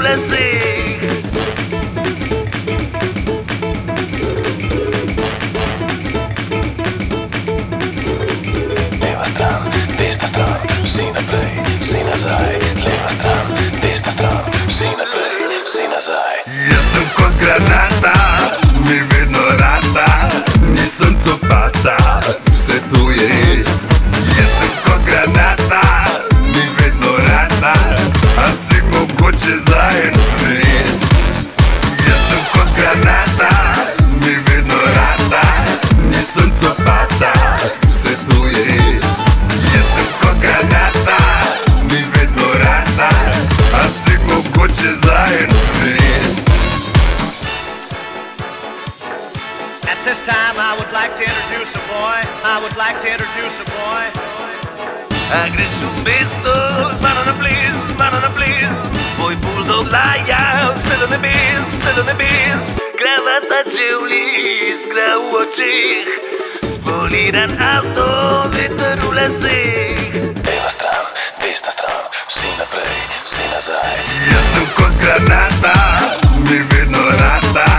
lasei. Leva stran, desna stran, vsi naprej, vsi nazaj. Leva stran, desna stran, vsi naprej, vsi nazaj. Jaz sem kot granata, mi vedno rata, nisem copata, vse to je res. Jaz sem kot granata, mi vedno rata, a si mogoče za en res. Jaz sem kot granata, mi vedno rata, nisem copata, vse to je res. Jaz sem kot granata, mi vedno rata, a si mogoče za en res. At this time, I would like to introduce a boy. A greš v mesto, banana please, tvoj bulldog laja, vse do nebes, gravata čevlji, iskra v očeh, spoliran avto, veter v laseh. Leva stran, desna stran, vsi naprej, vsi nazaj. Jaz sem kot granata, mi vedno rata,